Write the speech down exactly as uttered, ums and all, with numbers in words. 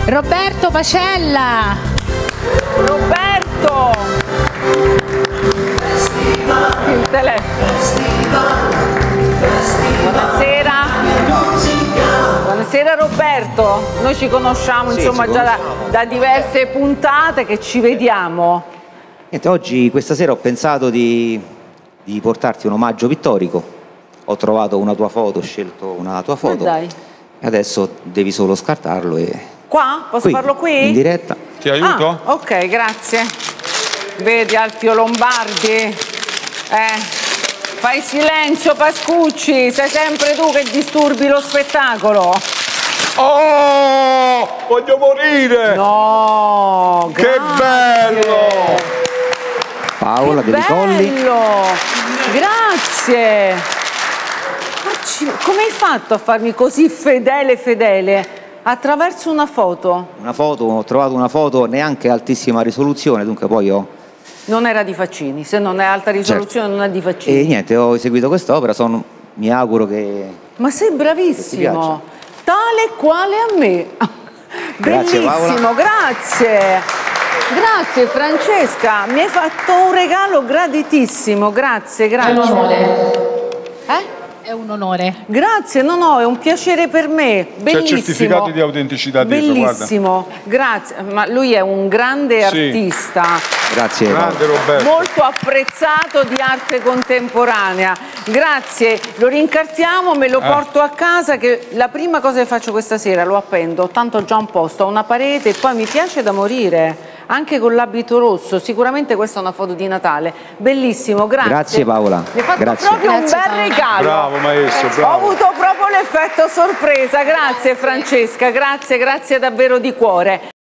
Roberto Pacella. Roberto. Il telefono. Buonasera. Buonasera Roberto. Noi ci conosciamo sì, insomma ci già da, da diverse puntate che ci vediamo. Niente, oggi, questa sera ho pensato di, di portarti un omaggio pittorico. Ho trovato una tua foto, ho scelto una tua foto. Ma dai. E adesso devi solo scartarlo e... Qua? Posso qui, farlo qui? In diretta. Ti aiuto? Ah, ok, grazie. Vedi Alfio Lombardi? Eh, fai silenzio Pascucci, sei sempre tu che disturbi lo spettacolo. Oh, voglio morire! No, che bello! Paola che De Colli. Bello! Grazie! Come hai fatto a farmi così fedele fedele? Attraverso una foto? Una foto, ho trovato una foto neanche altissima risoluzione, dunque poi ho... Non era di Faccini, se non è alta risoluzione certo. Non è di Faccini. E niente, ho eseguito quest'opera, sono... mi auguro che... Ma sei bravissimo! Tale quale a me! Grazie, bellissimo, Paola. grazie! Grazie Francesca, mi hai fatto un regalo graditissimo, grazie, grazie. È un onore. Eh? È un onore. Grazie, no, no, è un piacere per me. Bellissimo. C'è certificato di autenticità dietro, bellissimo, grazie. Ma lui è un grande sì. artista. Grazie. Grande Roberto. Molto apprezzato di arte contemporanea. Grazie, lo rincartiamo, me lo eh. porto a casa che la prima cosa che faccio questa sera lo appendo, tanto ho già un posto, ho una parete e poi mi piace da morire. Anche con l'abito rosso, sicuramente questa è una foto di Natale. Bellissimo, grazie. Grazie Paola. Mi hai fatto grazie. proprio grazie, un bel Paola. regalo. Bravo maestro, bravo. Ho avuto proprio l'effetto sorpresa. Grazie Francesca, grazie, grazie davvero di cuore.